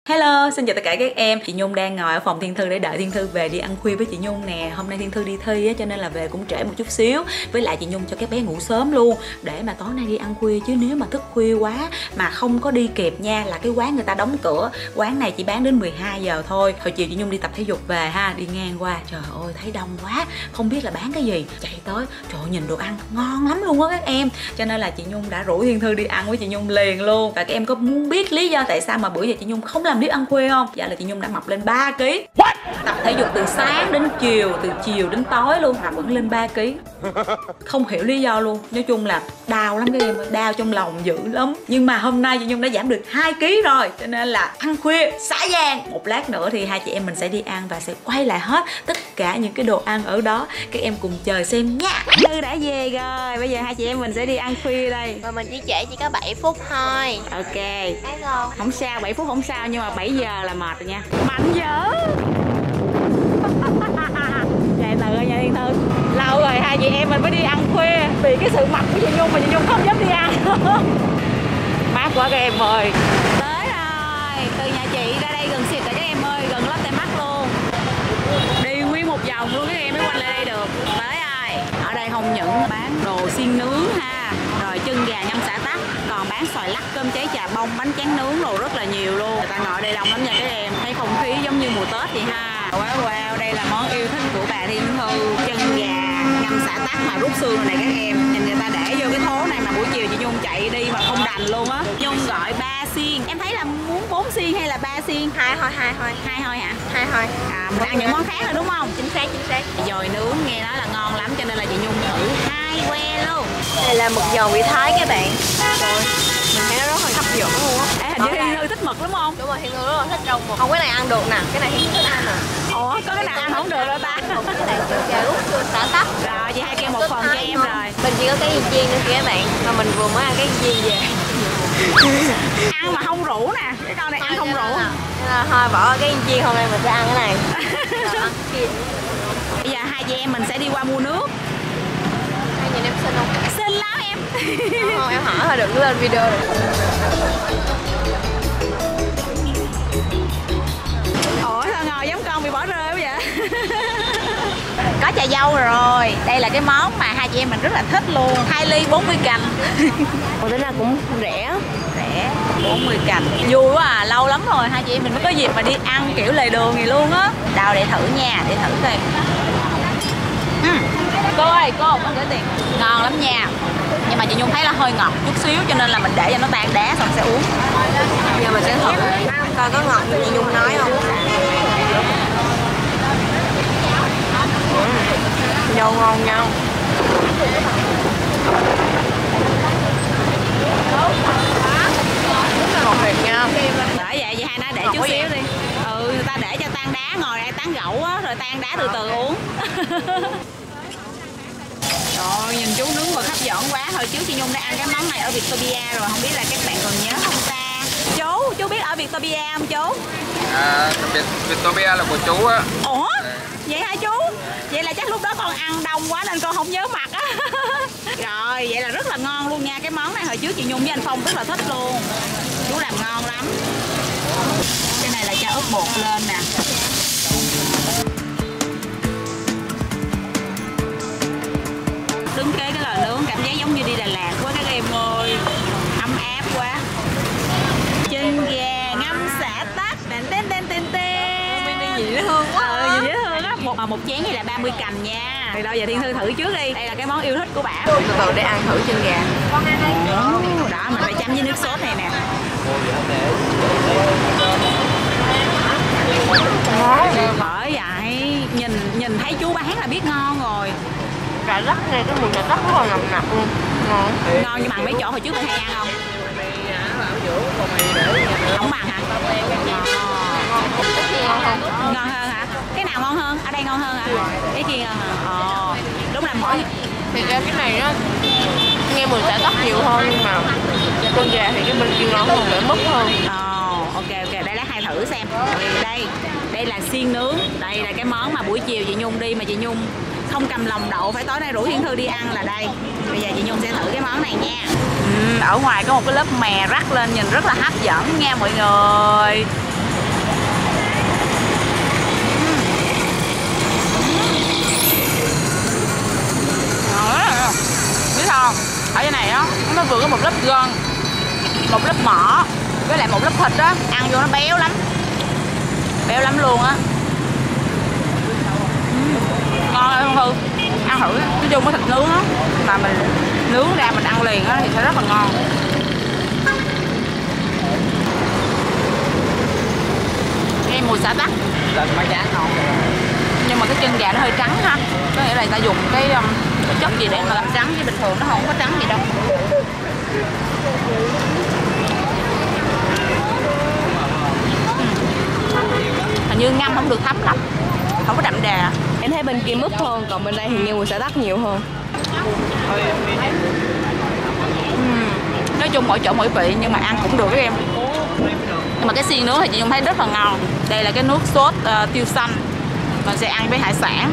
Hello, xin chào tất cả các em. Chị Nhung đang ngồi ở phòng Thiên Thư để đợi Thiên Thư về đi ăn khuya với chị Nhung nè. Hôm nay Thiên Thư đi thi á, cho nên là về cũng trễ một chút xíu. Với lại chị Nhung cho các bé ngủ sớm luôn để mà tối nay đi ăn khuya, chứ nếu mà thức khuya quá mà không có đi kịp nha là cái quán người ta đóng cửa. Quán này chỉ bán đến 12 giờ thôi. Hồi chiều chị Nhung đi tập thể dục về ha, đi ngang qua trời ơi thấy đông quá, không biết là bán cái gì. Chạy tới, trời ơi, nhìn đồ ăn ngon lắm luôn á các em. Cho nên là chị Nhung đã rủ Thiên Thư đi ăn với chị Nhung liền luôn. Và các em có muốn biết lý do tại sao mà bữa giờ chị Nhung không làm clip ăn khuya không? Dạ là chị Nhung đã mập lên 3 kg. Tập thể dục từ sáng đến chiều, từ chiều đến tối luôn mà vẫn lên 3 kg. Không hiểu lý do luôn. Nói chung là đau lắm các em ơi, đau trong lòng dữ lắm. Nhưng mà hôm nay chị Nhung đã giảm được 2 kg rồi, cho nên là ăn khuya xả vàng. Một lát nữa thì hai chị em mình sẽ đi ăn và sẽ quay lại hết tất cả những cái đồ ăn ở đó. Các em cùng chờ xem nha. Thư đã về rồi, bây giờ hai chị em mình sẽ đi ăn khuya đây. Mà mình chỉ trễ chỉ có 7 phút thôi. Ok. Thấy không? Không sao, 7 phút không sao, nhưng mà 7 giờ là mệt rồi nha. Mạnh dữ. Chạy từ ơi nha Thiên Thư. Lâu rồi hai chị em mình mới đi ăn khuya vì cái sự mập của chị Nhung mà chị Nhung không dám đi ăn. Mát quá các em ơi. Tới rồi, từ nhà chị ra đây gần xịt rồi các em ơi, gần Lotte Mart luôn. Đi nguyên một vòng luôn các em mới quanh lại đây được. Tới rồi. Ở đây không những bán đồ xiên nướng ha, rồi chân gà nhâm xả tắc, còn bán xoài lắc, cơm cháy, trà bông, bánh tráng nướng đồ rất là nhiều luôn. Người ta ngồi đây đông lắm nha các em. Thấy không khí giống như mùa Tết vậy ha. Wow wow, đây là món yêu thích của bà Thiên Thư, chân gà ngâm xả tắc mà rút xương rồi này các em. Nhìn người ta để vô cái thố này mà buổi chiều chị Nhung chạy đi mà không đành luôn á. Nhung gọi 3 xiên. Em thấy là muốn 4 xiên hay là 3 xiên? Hai thôi. Hai thôi hả? Hai thôi. À, mình ăn những món khác rồi đúng không? Chính xác. Dồi nướng nghe nói là ngon lắm cho nên là chị Nhung thử 2 que luôn. Đây là mực giòn vị Thái các bạn. Rồi, mình thấy nó rất là hấp dẫn luôn á. Hình như Thiên Thư thích mực đúng không? Đúng rồi, Thiên Thư rất là thích rau mực. Không, cái này ăn được nè, cái này Thiên Thư thích ăn nè. Ủa, có cái nào ăn không được đâu ta? Cái này chân gà rút xương xả tắc. Rồi, chị hai kêu một phần cho em rồi. Mình chỉ có cái gì chiên nữa kìa các bạn. Mà mình vừa mới ăn cái gì về. Ăn mà không rủ nè, cái con này ăn không rủ. Thôi bỏ cái chiên, hôm nay mình sẽ ăn cái này. Bây giờ hai chị em mình sẽ đi qua mua nước. Hai nhìn em xinh không? Xinh lắm em. Không, em hỏi thôi đừng lên video được. Ủa sao ngồi giống con bị bỏ rơi quá vậy? Có chà dâu rồi. Đây là cái món mà hai chị em mình rất là thích luôn. 2 ly 40 cành. Ủa tính ra cũng rẻ. Rẻ 40 cành. Vui quá à, lâu lắm rồi hai chị em mình mới có dịp mà đi ăn kiểu lề đường gì luôn á. Đâu để thử nha, để thử coi. Cô ơi, cô có gửi tiền. Ngon lắm nha. Nhưng mà chị Nhung thấy là hơi ngọt chút xíu cho nên là mình để cho nó tan đá xong sẽ uống. Giờ mình sẽ thử coi có ngọt như chị Nhung nói không. Dâu ngon nhau. Ngọt thiệt nha. Bởi vậy chị hai nói để chút xíu đi. Ừ, người ta để cho tan đá, ngồi đây tán gẫu á, rồi tan đá từ từ uống. Trời, nhìn chú nướng mực hấp dẫn quá. Hồi trước chị Nhung đã ăn cái món này ở Vietopia rồi, không biết là các bạn còn nhớ không ta? Chú biết ở Vietopia không chú? À, Vietopia là của chú á. Ủa? Vậy hả chú? Vậy là chắc lúc đó con ăn đông quá nên con không nhớ mặt á. Rồi, vậy là rất là ngon luôn nha. Cái món này hồi trước chị Nhung với anh Phong rất là thích luôn. Chú làm ngon lắm. Cái này là cho ướp bột lên nè. Đứng kế cái lò nướng cảm giác giống như đi Đà Lạt quá các em ơi. Ấm áp quá. Chân gà ngâm xả tắc. Gì nó hương quá. Nhìn dễ thương á. Một chén này là 30 cành nha. Thì đâu giờ Thiên Thư thử trước đi. Đây là cái món yêu thích của bà. Từ từ để ăn thử chân gà. Con ăn đây. Đó, mình phải chấm với nước sốt này nè. Bởi vậy nhìn thấy chú bán là biết ngon rồi. Cà rắc này, cái mùi cà rắc rất là nồng nặc luôn. Ngon. Ngon như bằng mấy chỗ hồi trước mình hay ăn không? Không bằng hả? Ngon hơn hả? Cái nào ngon hơn? Ở đây ngon hơn hả? Cái kia ngon hả? Đúng là mỗi thì ra cái này nó nghe mùi xả tắc nhiều hơn, nhưng mà con gà thì cái bên kia ngon hơn, đỡ mất hơn. Ok, đây lát hai thử xem. Đây là xiên nướng. Đây là cái món mà buổi chiều chị Nhung đi mà chị Nhung không cầm lòng đậu phải tối nay rủ Thiên Thư đi ăn là đây. Bây giờ chị Nhung sẽ thử cái món này nha. Ở ngoài có một cái lớp mè rắc lên nhìn rất là hấp dẫn nha mọi người. nó vừa có một lớp gân, một lớp mỡ với lại một lớp thịt đó, ăn vô nó béo lắm luôn á. Ngon ơi Phương Thư, ăn thử. Nói chung cái thịt nướng á mà mình nướng ra mình ăn liền á thì sẽ rất là ngon. Nghe mùi xả tắc. Nhưng mà cái chân gà nó hơi trắng ha, có nghĩa là người ta dùng cái chất gì để mà làm trắng, chứ bình thường nó không có trắng gì đâu. Hình như ngâm không được thấm lắm, không có đậm đà. Em thấy bên kia mướp hơn, còn bên đây thì nghe mùi xả tắc nhiều hơn. Nói chung mỗi chỗ mỗi vị nhưng mà ăn cũng được các em. Nhưng mà cái xiên nướng thì chị Nhung thấy rất là ngon. Đây là cái nước sốt tiêu xanh, mình sẽ ăn với hải sản.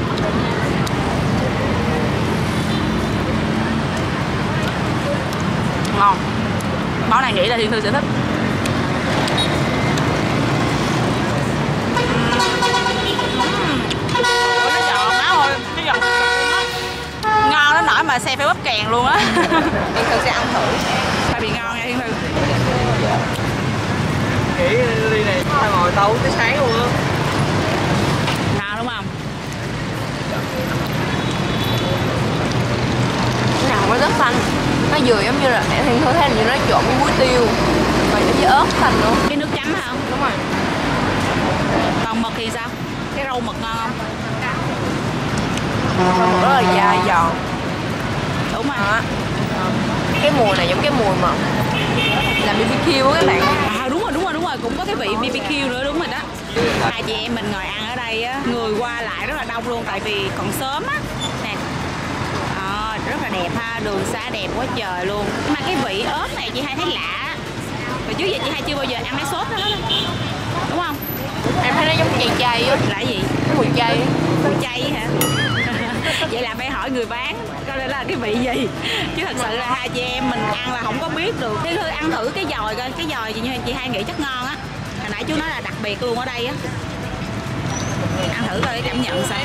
Ngon. Món này nghĩ là Thiên Thư sẽ thích. Nó giòn má ơi, nó giòn ngon đến nỗi mà xe phải bóp kèn luôn á. Thiên Thư sẽ ăn thử. Tại vì ngon nha Thiên Thư. Nghĩ ly này tao ngồi tấu tới sáng luôn á. Ngon đúng không? Cái nào cũng có rất xanh. Nó vừa giống như là Thiên Thư thấy như nó trộn với muối tiêu và với ớt xanh luôn. Cái nước chấm hả? Đúng rồi. Còn mực thì sao? Cái rau mực ngon không? Mực rất là dai giòn. Đúng rồi. Đó. Cái mùi này giống cái mùi mà làm BBQ á các bạn. À đúng rồi, cũng có cái vị BBQ nữa, đúng rồi đó. Hai chị em mình ngồi ăn ở đây á, người qua lại rất là đông luôn, tại vì còn sớm á. Nè. Rất là đẹp ha, đường xá đẹp quá trời luôn. Mà cái vị ớt này chị hai thấy lạ. Và trước giờ chị hai chưa bao giờ ăn cái sốt đó hết. Đúng không? Em thấy nó giống chay chay á. Là gì? Cái mùi chay. Mùi chay hả? Vậy là phải hỏi người bán coi là cái vị gì, chứ thật sự là hai chị em mình ăn là không có biết được. Thế thôi ăn thử cái dòi coi, cái dòi chị hai nghĩ chắc ngon á. Hồi nãy chú nói là đặc biệt luôn ở đây á. Ăn thử coi cảm nhận sao.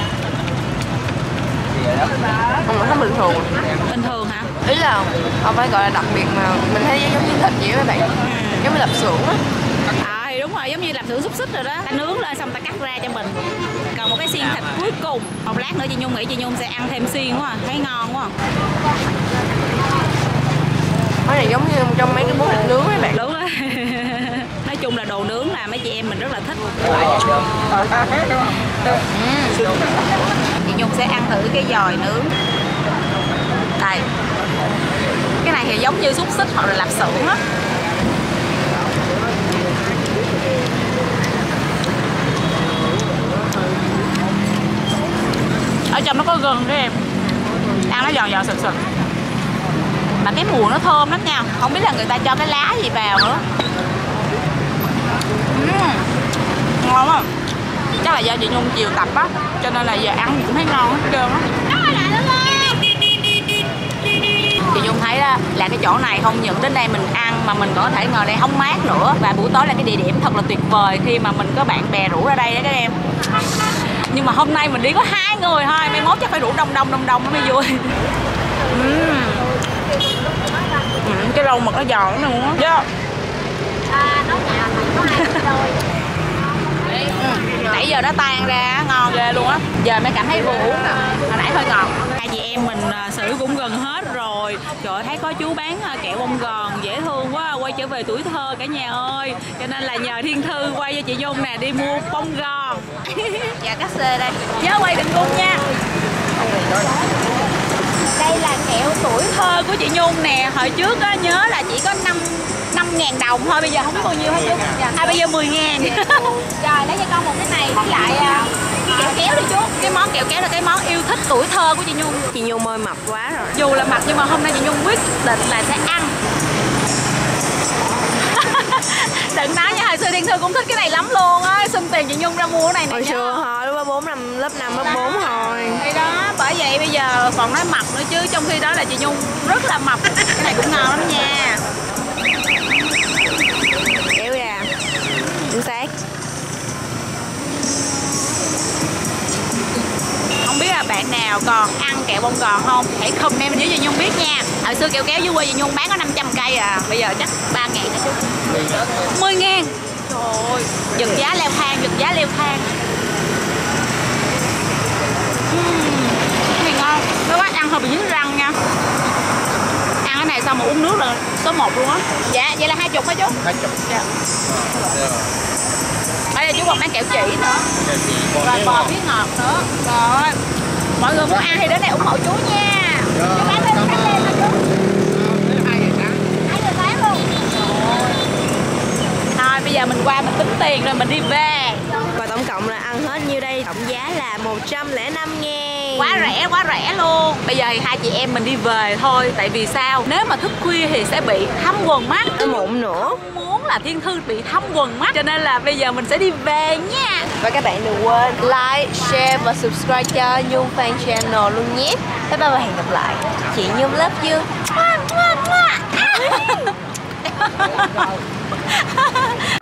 Không, nó bình thường. Bình thường hả? Ý là không phải gọi là đặc biệt mà mình thấy giống như thịt vậy các bạn. Giống như lạp xưởng á. Thì đúng rồi, giống như lạp xưởng xúc xích rồi đó. Ta nướng lên xong ta cắt ra cho mình. Còn một cái xiên thịt cuối cùng. Một lát nữa chị Nhung nghĩ chị Nhung sẽ ăn thêm xiên quá à. Thấy ngon quá à. Cái này giống như trong mấy cái món thịt nướng các bạn. Đúng rồi. Nói chung là đồ nướng là mấy chị em mình rất là thích. Chị Nhung sẽ ăn thử cái dòi nướng. Đây. Cái này thì giống như xúc xích hoặc là lạp xưởng á. Ở trong nó có gừng đó em. Ăn nó giòn giòn sực sực. Mà cái mùi nó thơm lắm nha. Không biết là người ta cho cái lá gì vào nữa. Ngon quá. Chắc là do chị Nhung chiều tập á, cho nên là giờ ăn cũng thấy ngon hết trơn á. Chị Nhung thấy là cái chỗ này không những đến đây mình ăn mà mình còn có thể ngồi đây hóng mát nữa. Và buổi tối là cái địa điểm thật là tuyệt vời khi mà mình có bạn bè rủ ra đây đó các em. Nhưng mà hôm nay mình đi có 2 người thôi, mai mốt chắc phải rủ đông nó mới vui. Cái rau mực nó giòn lắm luôn á. Nãy giờ nó tan ra ngon ghê luôn á. Giờ mới cảm thấy vừa uống nè. Hồi nãy hơi ngọt. Hai chị em mình xử cũng gần hết rồi. Trời ơi, thấy có chú bán kẹo bông gòn dễ thương quá. Quay trở về tuổi thơ cả nhà ơi. Cho nên là nhờ Thiên Thư quay cho chị Nhung nè đi mua bông gòn. Dạ cắt xê đây. Nhớ quay định cung nha. Đây là kẹo tuổi thơ của chị Nhung nè. Hồi trước á, nhớ là chỉ có 5.000 đồng thôi, bây giờ không biết bao nhiêu hết chú. Bây giờ 10.000. Rồi lấy cho con một cái này với lại kẹo kéo đi chú. Cái món kẹo kéo là cái món yêu thích tuổi thơ của chị Nhung. Chị Nhung ơi mập quá rồi. Dù là mập nhưng mà hôm nay chị Nhung quyết định là sẽ ăn. Đừng nói nha, hồi xưa Thiên Thư cũng thích cái này lắm luôn á. Xung tiền chị Nhung ra mua cái này nè. Hồi xưa thôi, lúc lớp 5, lớp 4 thôi. Thì đó, bởi vậy bây giờ còn nói mập nữa chứ. Trong khi đó là chị Nhung rất là mập. Cái này cũng ngon lắm nha. Kéo ra. Chính xác. Không biết là bạn nào còn ăn kẹo kẹo bông gòn không? Hãy comment bên dưới cho Nhung biết nha. Hồi xưa kẹo kéo dưới quê chị Nhung bán có 500 cây à, bây giờ chắc 3.000 hả chú? 10.000. Trời ơi, giật giá leo thang, giật giá leo thang. Cái này ngon, cái bác ăn hơi bị dướng răng nha. Ăn cái này xong mà uống nước là số 1 luôn á. Dạ, vậy là 20 hả chú? 20. Dạ. Ở đây chú còn bán kẹo chỉ nữa. Rồi bò phía ngọt nữa. Rồi. Mọi người muốn ăn thì đến đây ủng hộ chú nha. Chú bán lên khách lên hả chú? 2 giờ sáng luôn. Thôi bây giờ mình qua mình tính tiền rồi mình đi về. Và tổng cộng là ăn hết nhiêu đây? Tổng giá là 105.000. Quá rẻ luôn. Bây giờ thì hai chị em mình đi về thôi. Tại vì sao? Nếu mà thức khuya thì sẽ bị thâm quần mắt. Mụn nữa. Không muốn là Thiên Thư bị thâm quần mắt. Cho nên là bây giờ mình sẽ đi về nha. Và các bạn đừng quên like, share và subscribe cho Nhung Fan Channel luôn nhé. Bye bye và hẹn gặp lại. Chị Nhung love you.